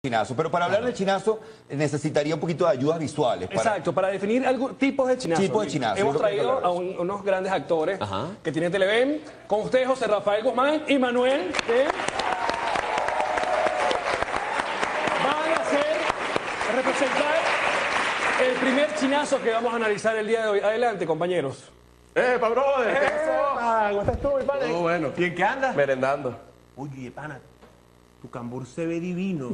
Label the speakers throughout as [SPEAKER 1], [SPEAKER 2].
[SPEAKER 1] Chinazo, pero para hablar del chinazo necesitaría un poquito de ayudas visuales.
[SPEAKER 2] Exacto, para definir algún tipos de chinazo.
[SPEAKER 1] Tipos de chinazo.
[SPEAKER 2] Hemos traído a unos grandes actores que tienen Televen. Con ustedes, José Rafael Guzmán y Manuel, que van a representar el primer chinazo que vamos a analizar el día de hoy. Adelante, compañeros.
[SPEAKER 3] ¡Epa, brother! ¿Qué pasó?
[SPEAKER 2] ¿Cómo estás tú, mi padre?
[SPEAKER 3] Todo bueno.
[SPEAKER 4] ¿Y en qué andas?
[SPEAKER 3] Merendando.
[SPEAKER 4] Oye, pana, tu cambur se ve divino.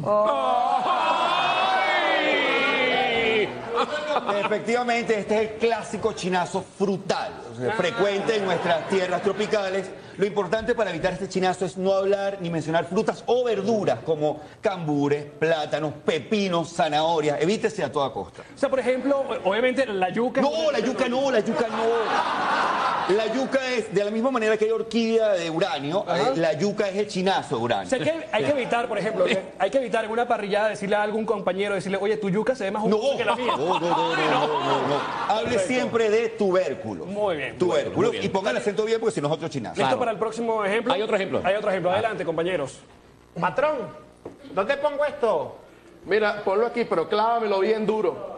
[SPEAKER 1] Efectivamente, este es el clásico chinazo frutal, o sea, frecuente en nuestras tierras tropicales. Lo importante para evitar este chinazo es no hablar ni mencionar frutas o verduras como cambures, plátanos, pepinos, zanahorias. Evítese a toda costa.
[SPEAKER 2] O sea, por ejemplo, obviamente la yuca...
[SPEAKER 1] No, la yuca no, la yuca no. La yuca es, de la misma manera que hay orquídea de uranio, la yuca es el chinazo de uranio.
[SPEAKER 2] O sea, que hay que evitar, por ejemplo, hay que evitar en una parrillada decirle a algún compañero, decirle, oye, tu yuca se ve más jugosa que la mía.
[SPEAKER 1] No. Hable siempre de tubérculos.
[SPEAKER 2] Muy bien.
[SPEAKER 1] Tubérculos. Y ponga el acento bien porque si no es otro chinazo.
[SPEAKER 2] ¿Listo para el próximo ejemplo?
[SPEAKER 5] Hay otro ejemplo.
[SPEAKER 2] Hay otro ejemplo. Adelante, compañeros.
[SPEAKER 4] Patrón, ¿dónde pongo esto?
[SPEAKER 3] Mira, ponlo aquí, pero clávamelo bien duro.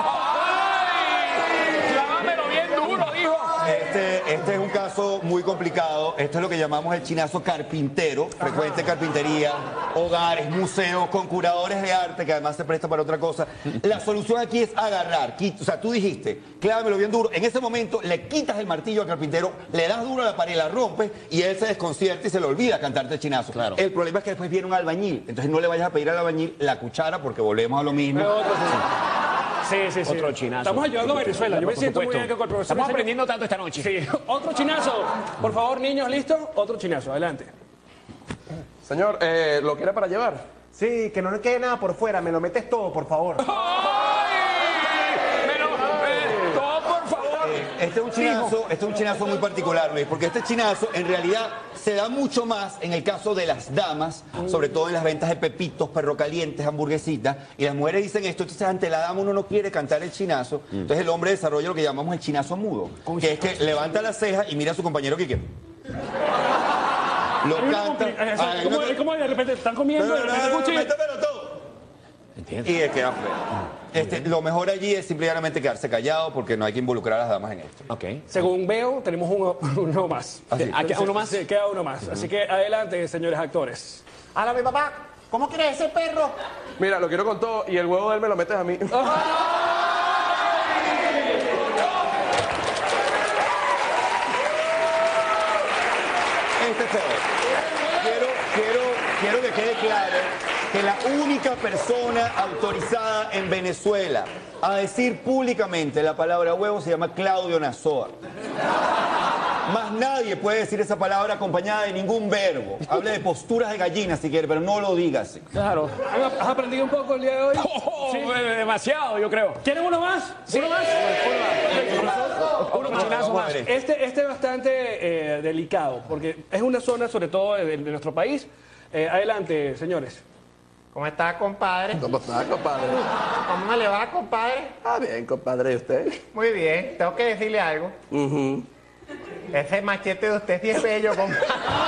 [SPEAKER 5] ¡Clávamelo bien duro, dijo!
[SPEAKER 1] Este es un caso muy complicado. Esto es lo que llamamos el chinazo carpintero, frecuente en carpintería, hogares, museos, con curadores de arte, que además se presta para otra cosa. La solución aquí es agarrar. O sea, tú dijiste, clávamelo bien duro. En ese momento le quitas el martillo al carpintero, le das duro a la pared, la rompes y él se desconcierta y se le olvida cantarte el chinazo.
[SPEAKER 5] Claro.
[SPEAKER 1] El problema es que después viene un albañil. Entonces no le vayas a pedir al albañil la cuchara porque volvemos a lo mismo.
[SPEAKER 2] Sí.
[SPEAKER 5] Otro chinazo.
[SPEAKER 2] Estamos ayudando a Venezuela. Yo me siento muy
[SPEAKER 5] supuesto.
[SPEAKER 2] bien con el profesor.
[SPEAKER 5] Estamos aprendiendo tanto esta noche.
[SPEAKER 2] Sí. Otro chinazo. Por favor, niños, ¿listos? Otro chinazo. Adelante.
[SPEAKER 3] Señor, ¿lo quiere para llevar?
[SPEAKER 4] Sí, que no le quede nada por fuera, me lo metes todo, por favor.
[SPEAKER 5] Todo, por favor.
[SPEAKER 1] Este es un chinazo muy particular, Luis, porque este chinazo en realidad se da mucho más en el caso de las damas, sobre todo en las ventas de pepitos, perro calientes, hamburguesitas, y las mujeres dicen esto, entonces ante la dama uno no quiere cantar el chinazo, entonces el hombre desarrolla lo que llamamos el chinazo mudo, que es que levanta la ceja y mira a su compañero que quiere. Lo canta.
[SPEAKER 2] Es como de repente están comiendo, de repente cuchillo.
[SPEAKER 1] Y es que lo mejor allí es simplemente quedarse callado porque no hay que involucrar a las damas en esto.
[SPEAKER 5] Ok.
[SPEAKER 2] Según veo, tenemos uno más.
[SPEAKER 5] Aquí uno más.
[SPEAKER 2] Sí, queda uno más. Así que adelante, señores actores.
[SPEAKER 4] Hola, mi papá, ¿cómo quieres ese perro?
[SPEAKER 3] Mira, lo quiero con todo y el huevo de él me lo metes a mí.
[SPEAKER 1] Este es peor. Quiero que quede claro que la única persona autorizada en Venezuela a decir públicamente la palabra huevo se llama Claudio Nazoa. Más nadie puede decir esa palabra acompañada de ningún verbo. Hable de posturas de gallina si quiere, pero no lo diga así.
[SPEAKER 2] Claro. ¿Has aprendido un poco el día de hoy?
[SPEAKER 5] Sí. Demasiado, yo creo.
[SPEAKER 2] ¿Quieren uno más?
[SPEAKER 5] Sí.
[SPEAKER 2] ¿Uno más?
[SPEAKER 5] Uno más.
[SPEAKER 1] Vamos a ver esto.
[SPEAKER 2] Este es bastante delicado, porque es una zona, sobre todo, de nuestro país. Adelante, señores.
[SPEAKER 4] ¿Cómo está, compadre?
[SPEAKER 3] ¿Cómo está, compadre?
[SPEAKER 4] ¿Cómo le va, compadre?
[SPEAKER 3] Ah, bien, compadre, ¿y usted?
[SPEAKER 4] Muy bien, tengo que decirle algo. Ese machete de usted sí es bello, compadre.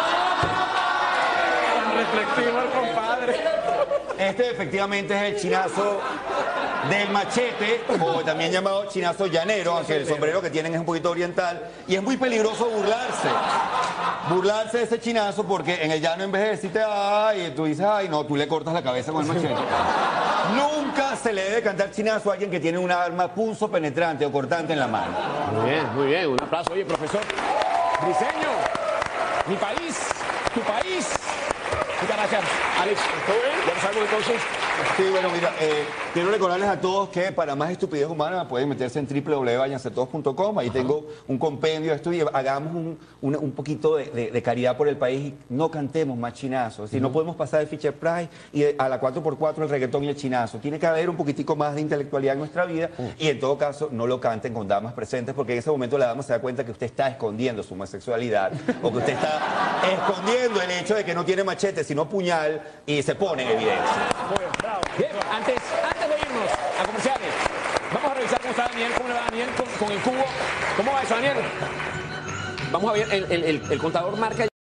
[SPEAKER 2] Tan reflexivo el compadre.
[SPEAKER 1] Este efectivamente es el chinazo del machete, o también llamado chinazo llanero, aunque el sombrero que tienen es un poquito oriental, y es muy peligroso burlarse de ese chinazo porque en el llano en vez de decirte ay, tú dices ay, no, tú le cortas la cabeza con el machete. Nunca se le debe cantar chinazo a alguien que tiene una arma punzo penetrante o cortante en la mano.
[SPEAKER 5] Muy bien, un aplauso. Oye, profesor Briseño, mi país, tu país. Muchas gracias, Alex. Ya lo sabemos entonces.
[SPEAKER 1] Sí, bueno, mira, quiero recordarles a todos que para más estupidez humana pueden meterse en www.vayansetodos.com. Ahí tengo un compendio de esto y hagamos un poquito de caridad por el país y no cantemos más chinazos. Si no podemos pasar de Fisher Price y a la 4x4 el reggaetón y el chinazo. Tiene que haber un poquitico más de intelectualidad en nuestra vida y en todo caso no lo canten con damas presentes porque en ese momento la dama se da cuenta que usted está escondiendo su homosexualidad o que usted está escondiendo el hecho de que no tiene machete sino puñal y se pone en evidencia.
[SPEAKER 2] Muy bien, bravo.
[SPEAKER 5] Bien, antes de irnos a comerciales, vamos a revisar cómo está Daniel, cómo le va Daniel con el cubo. ¿Cómo va eso, Daniel? Vamos a ver, el contador marca